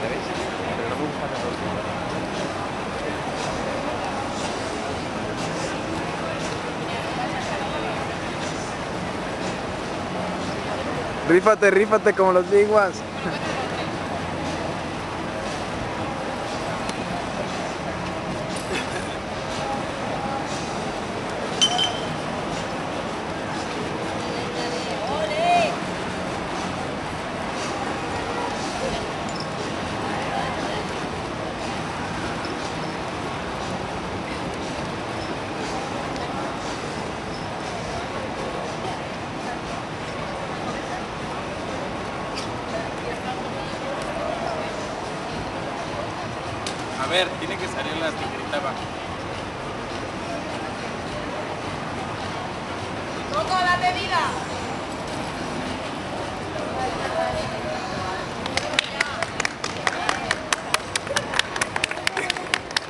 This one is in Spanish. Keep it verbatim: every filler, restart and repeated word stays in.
¿Sabéis? Pero no me gusta hacerlo solo. Rífate, rífate como los diguas. A ver, tiene que salir la que gritaba. ¡Coco, date vida!